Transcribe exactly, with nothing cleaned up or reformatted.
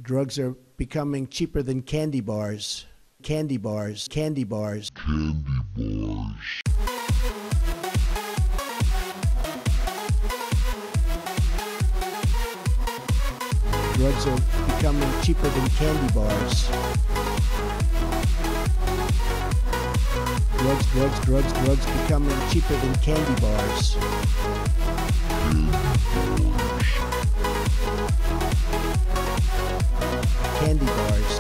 Drugs are becoming cheaper than candy bars. Candy bars, candy bars. Candy bars. Drugs are becoming cheaper than candy bars. Drugs, drugs, drugs, drugs becoming cheaper than candy bars. Candy bars.